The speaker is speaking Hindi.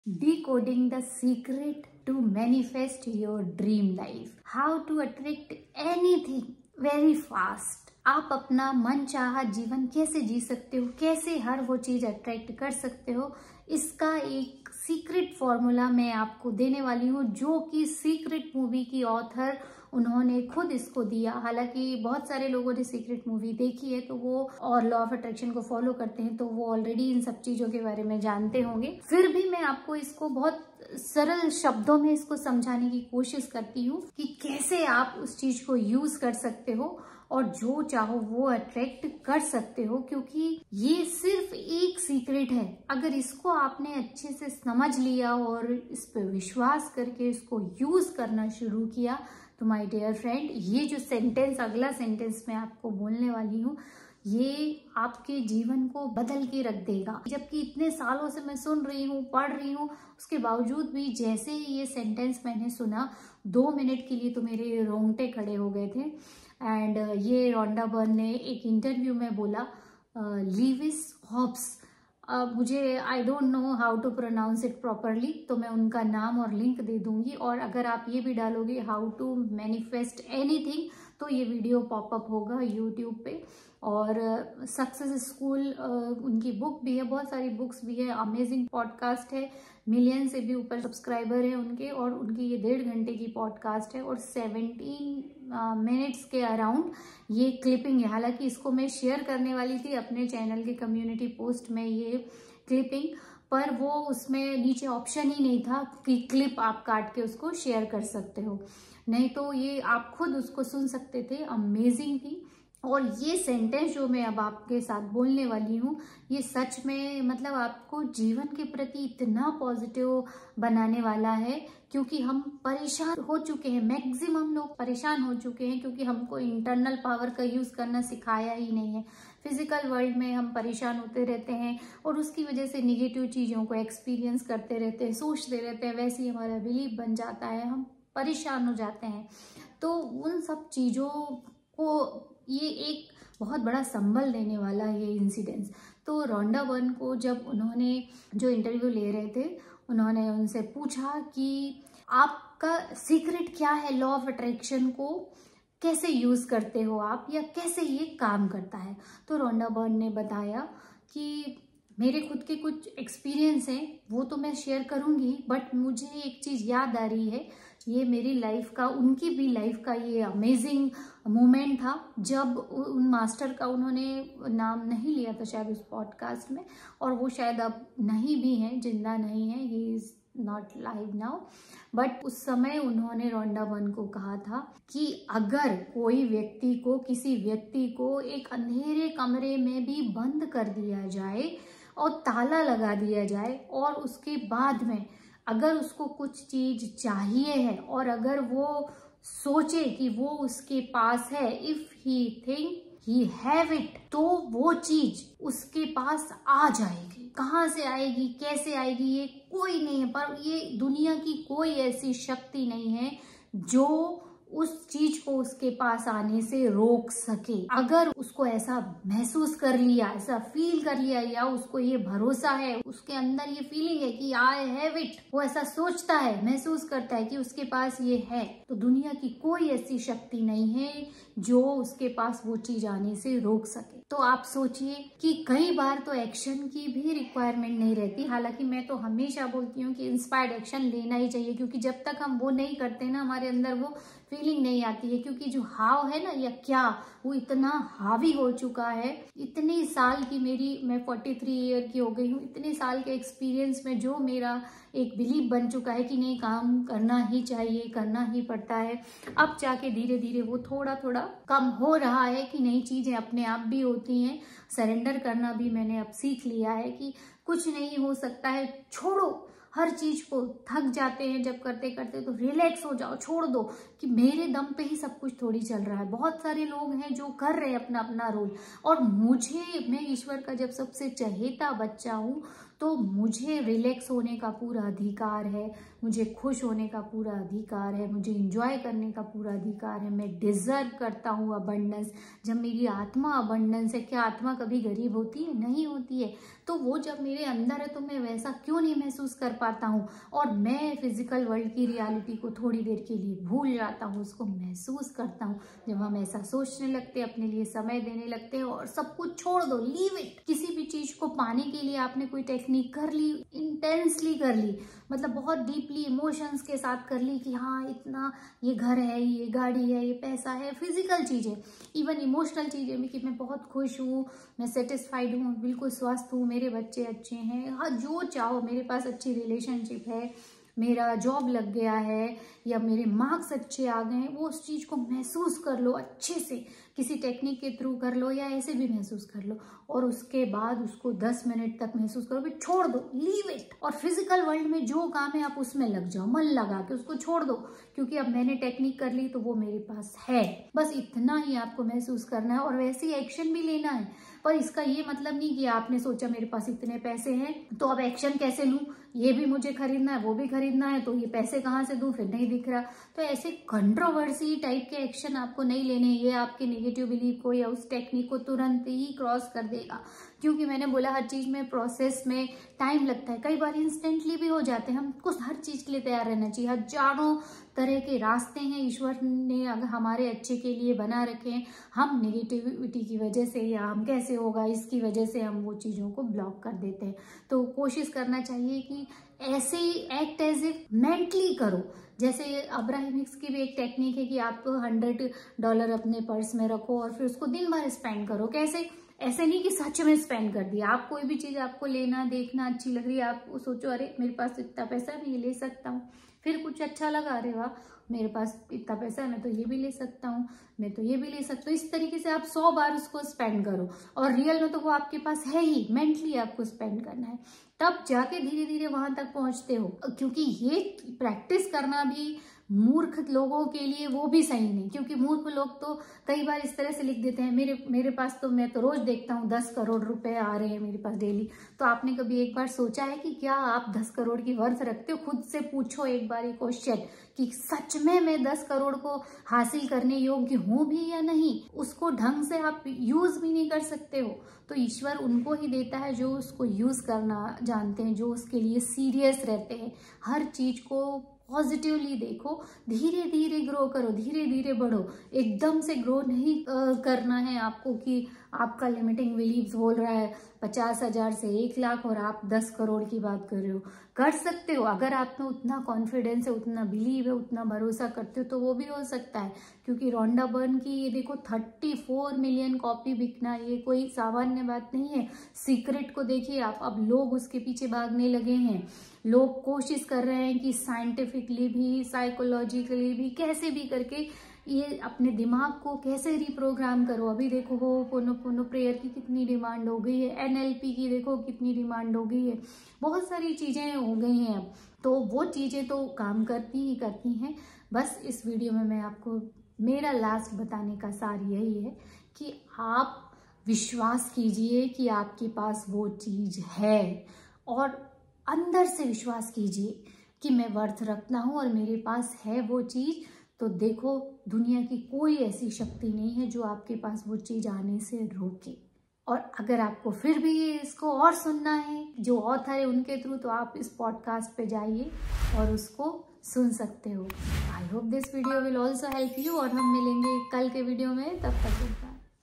Decoding the secret to manifest your dream life. How to attract anything very fast. आप अपना मन चाहा जीवन कैसे जी सकते हो, कैसे हर वो चीज अट्रैक्ट कर सकते हो, इसका एक सीक्रेट फॉर्मूला मैं आपको देने वाली हूँ, जो कि सीक्रेट मूवी की ऑथर उन्होंने खुद इसको दिया। हालांकि बहुत सारे लोगों ने सीक्रेट मूवी देखी है तो वो और लॉ ऑफ अट्रैक्शन को फॉलो करते हैं, तो वो ऑलरेडी इन सब चीजों के बारे में जानते होंगे। फिर भी मैं आपको इसको बहुत सरल शब्दों में इसको समझाने की कोशिश करती हूँ कि कैसे आप उस चीज को यूज कर सकते हो और जो चाहो वो अट्रैक्ट कर सकते हो, क्योंकि ये सिर्फ एक सीक्रेट है। अगर इसको आपने अच्छे से समझ लिया और इस पर विश्वास करके इसको यूज करना शुरू किया तो माय डियर फ्रेंड, ये जो सेंटेंस, अगला सेंटेंस मैं आपको बोलने वाली हूँ, ये आपके जीवन को बदल के रख देगा। जबकि इतने सालों से मैं सुन रही हूँ, पढ़ रही हूँ, उसके बावजूद भी जैसे ही ये सेंटेंस मैंने सुना, 2 मिनट के लिए तो मेरे रोंगटे खड़े हो गए थे। एंड ये रोंडा बर्न ने एक इंटरव्यू में बोला, लीविस हॉब्स, मुझे I don't know how to pronounce it properly, तो मैं उनका नाम और लिंक दे दूंगी। और अगर आप ये भी डालोगे हाउ टू मैनिफेस्ट एनीथिंग तो ये वीडियो पॉपअप होगा यूट्यूब पे। और सक्सेस स्कूल उनकी बुक भी है, बहुत सारी बुक्स भी है, अमेजिंग पॉडकास्ट है, मिलियन से भी ऊपर सब्सक्राइबर है उनके, और उनकी ये 1.5 घंटे की पॉडकास्ट है और 17 मिनट्स के अराउंड ये क्लिपिंग है। हालांकि इसको मैं शेयर करने वाली थी अपने चैनल के कम्युनिटी पोस्ट में ये क्लिपिंग, पर वो उसमें नीचे ऑप्शन ही नहीं था कि क्लिप आप काट के उसको शेयर कर सकते हो, नहीं तो ये आप खुद उसको सुन सकते थे। अमेजिंग थी। और ये सेंटेंस जो मैं अब आपके साथ बोलने वाली हूँ, ये सच में मतलब आपको जीवन के प्रति इतना पॉजिटिव बनाने वाला है, क्योंकि हम परेशान हो चुके हैं, मैक्सिमम लोग परेशान हो चुके हैं, क्योंकि हमको इंटरनल पावर का यूज करना सिखाया ही नहीं है। फिजिकल वर्ल्ड में हम परेशान होते रहते हैं और उसकी वजह से निगेटिव चीजों को एक्सपीरियंस करते रहते हैं, सोचते रहते हैं, वैसे ही हमारा बिलीफ बन जाता है, हम परेशान हो जाते हैं। तो उन सब चीजों को ये एक बहुत बड़ा संबल देने वाला है ये इंसिडेंस। तो रोंडा बर्न को जब उन्होंने जो इंटरव्यू ले रहे थे, उन्होंने उनसे पूछा कि आपका सीक्रेट क्या है, लॉ ऑफ अट्रैक्शन को कैसे यूज करते हो आप, या कैसे ये काम करता है। तो रोंडा बर्न ने बताया कि मेरे खुद के कुछ एक्सपीरियंस हैं, वो तो मैं शेयर करूंगी, बट मुझे एक चीज याद आ रही है, ये मेरी लाइफ का, उनकी भी लाइफ का ये अमेजिंग मोमेंट था जब उन मास्टर का उन्होंने नाम नहीं लिया था शायद उस पॉडकास्ट में, और वो शायद अब नहीं भी हैं, जिंदा नहीं है, he is not live now. But उस समय उन्होंने रोंडा बर्न को कहा था कि अगर कोई व्यक्ति को, किसी व्यक्ति को एक अंधेरे कमरे में भी बंद कर दिया जाए और ताला लगा दिया जाए, और उसके बाद में अगर उसको कुछ चीज चाहिए है और अगर वो सोचे कि वो उसके पास है, if he think he have it, तो वो चीज उसके पास आ जाएगी। कहाँ से आएगी, कैसे आएगी, ये कोई नहीं है, पर ये दुनिया की कोई ऐसी शक्ति नहीं है जो उस चीज को उसके पास आने से रोक सके। अगर उसको ऐसा महसूस कर लिया, ऐसा फील कर लिया, या उसको ये भरोसा है, उसके अंदर ये फीलिंग है कि आई हैव इट, वो ऐसा सोचता है, महसूस करता है कि उसके पास ये है, तो दुनिया की कोई ऐसी शक्ति नहीं है जो उसके पास वो चीज आने से रोक सके। तो आप सोचिए कि कई बार तो एक्शन की भी रिक्वायरमेंट नहीं रहती। हालांकि मैं तो हमेशा बोलती हूँ कि इंस्पायर्ड एक्शन लेना ही चाहिए, क्योंकि जब तक हम वो नहीं करते ना, हमारे अंदर वो फीलिंग नहीं आती है, क्योंकि जो हाव है ना, या क्या, वो इतना हावी हो चुका है। इतने साल की मैं 43 ईयर की हो गई हूँ, इतने साल के एक्सपीरियंस में जो मेरा एक बिलीव बन चुका है कि नहीं, काम करना ही चाहिए, करना ही पड़ता है, अब जाके धीरे धीरे वो थोड़ा थोड़ा कम हो रहा है कि नई चीजें अपने आप भी होती हैं। सरेंडर करना भी मैंने अब सीख लिया है कि कुछ नहीं हो सकता है, छोड़ो हर चीज को। थक जाते हैं जब करते करते, तो रिलैक्स हो जाओ, छोड़ दो कि मेरे दम पे ही सब कुछ थोड़ी चल रहा है। बहुत सारे लोग हैं जो कर रहे हैं अपना अपना रोल, और मैं ईश्वर का जब सबसे चहेता बच्चा हूँ, तो मुझे रिलैक्स होने का पूरा अधिकार है, मुझे खुश होने का पूरा अधिकार है, मुझे इंजॉय करने का पूरा अधिकार है। मैं डिजर्व करता हूँ अबंडेंस। जब मेरी आत्मा अबंडेंस है, क्या आत्मा कभी गरीब होती है? नहीं होती है। तो वो जब मेरे अंदर है तो मैं वैसा क्यों नहीं महसूस कर पाता हूँ? और मैं फिजिकल वर्ल्ड की रियलिटी को थोड़ी देर के लिए भूल जाता हूँ, उसको महसूस करता हूँ। जब हम ऐसा सोचने लगते हैं, अपने लिए समय देने लगते हैं और सब कुछ छोड़ दो, लीव इट। किसी भी चीज को पाने के लिए आपने कोई टेक्निक कर ली, इंटेंसली कर ली, मतलब बहुत डीपली इमोशंस के साथ कर ली कि हाँ इतना, ये घर है, ये गाड़ी है, ये पैसा है, फिजिकल चीजें, इवन इमोशनल चीजें भी, कि मैं बहुत खुश हूँ, मैं सेटिस्फाइड हूँ, बिल्कुल स्वस्थ हूँ, मेरे बच्चे अच्छे हैं, हाँ जो चाहो, मेरे पास अच्छी रिलेशनशिप है, मेरा जॉब लग गया है, या मेरे मार्क्स अच्छे आ गए हैं, वो उस चीज को महसूस कर लो अच्छे से, किसी टेक्निक के थ्रू कर लो या ऐसे भी महसूस कर लो, और उसके बाद उसको 10 मिनट तक महसूस करो, फिर छोड़ दो, लीव इट। और फिजिकल वर्ल्ड में जो काम है आप उसमें लग जाओ, मन लगा के उसको छोड़ दो, क्योंकि अब मैंने टेक्निक कर ली तो वो मेरे पास है। बस इतना ही आपको महसूस करना है और वैसे ही एक्शन भी लेना है। पर इसका ये मतलब नहीं कि आपने सोचा मेरे पास इतने पैसे हैं तो अब एक्शन कैसे लूं, ये भी मुझे खरीदना है, वो भी खरीदना है, तो ये पैसे कहाँ से दूं, फिर नहीं दिख रहा। तो ऐसे कंट्रोवर्सी टाइप के एक्शन आपको नहीं लेने, ये आपके नेगेटिव बिलीफ को या उस टेक्निक को तुरंत ही क्रॉस कर देगा। क्योंकि मैंने बोला हर चीज में प्रोसेस में टाइम लगता है, कई बार इंस्टेंटली भी हो जाते हैं। हमको हर चीज के लिए तैयार रहना चाहिए। हजारों तरह के रास्ते हैं ईश्वर ने अगर हमारे अच्छे के लिए बना रखे हैं। हम नेगेटिविटी की वजह से या हम कैसे होगा इसकी वजह से हम वो चीजों को ब्लॉक कर देते हैं। तो कोशिश करना चाहिए कि ऐसे ही एक्ट एज इफ मेंटली करो। जैसे अब्राहिमिक्स की भी एक टेक्निक है कि आप $100 अपने पर्स में रखो और फिर उसको दिन भर स्पेंड करो। कैसे? ऐसे नहीं कि सच में स्पेंड कर दिया। आप कोई भी चीज आपको लेना देखना अच्छी लग रही है, आप सोचो अरे मेरे पास इतना पैसा है, मैं ये ले सकता हूँ। फिर कुछ अच्छा लगा, अरे वाह मेरे पास इतना पैसा है, मैं तो ये भी ले सकता हूँ, मैं तो ये भी ले सकता हूँ। इस तरीके से आप 100 बार उसको स्पेंड करो और रियल में तो वो आपके पास है ही, मेंटली आपको स्पेंड करना है, तब जाके धीरे धीरे वहां तक पहुंचते हो। क्योंकि ये प्रैक्टिस करना भी मूर्ख लोगों के लिए वो भी सही नहीं, क्योंकि मूर्ख लोग तो कई बार इस तरह से लिख देते हैं मेरे पास तो, मैं तो रोज देखता हूँ 10 करोड़ रुपए आ रहे हैं मेरे पास डेली। तो आपने कभी एक बार सोचा है कि क्या आप 10 करोड़ की वर्थ रखते हो? खुद से पूछो एक बार ये क्वेश्चन कि सच में मैं 10 करोड़ को हासिल करने योग्य हूं भी या नहीं। उसको ढंग से आप यूज भी नहीं कर सकते हो। तो ईश्वर उनको ही देता है जो उसको यूज करना जानते हैं, जो उसके लिए सीरियस रहते हैं। हर चीज को पॉजिटिवली देखो, धीरे धीरे ग्रो करो, धीरे धीरे बढ़ो। एकदम से ग्रो नहीं करना है आपको कि आपका लिमिटिंग बिलीव्स बोल रहा है 50,000 से 1 लाख और आप 10 करोड़ की बात कर रहे हो। कर सकते हो अगर आप में उतना कॉन्फिडेंस है, उतना बिलीव है, उतना भरोसा करते हो तो वो भी हो सकता है। क्योंकि रोंडा बर्न की ये देखो 34 मिलियन कॉपी बिकना, ये कोई सामान्य बात नहीं है। सीक्रेट को देखिए आप, अब लोग उसके पीछे भागने लगे हैं। लोग कोशिश कर रहे हैं कि साइंटिफिकली भी, साइकोलॉजिकली भी, कैसे भी करके ये अपने दिमाग को कैसे रिप्रोग्राम करो। अभी देखो होपोनोपोनो प्रेयर की कितनी डिमांड हो गई है, NLP की देखो कितनी डिमांड हो गई है, बहुत सारी चीजें हो गई हैं अब। तो वो चीजें तो काम करती ही करती हैं। बस इस वीडियो में मैं आपको मेरा लास्ट बताने का सार यही है कि आप विश्वास कीजिए कि आपके पास वो चीज है, और अंदर से विश्वास कीजिए कि मैं वर्थ रखता हूं और मेरे पास है वो चीज। तो देखो दुनिया की कोई ऐसी शक्ति नहीं है जो आपके पास वो चीज आने से रोके। और अगर आपको फिर भी इसको और सुनना है जो ऑथर है उनके थ्रू, तो आप इस पॉडकास्ट पे जाइए और उसको सुन सकते हो। I hope this video will also help you, और हम मिलेंगे कल के वीडियो में। तब तक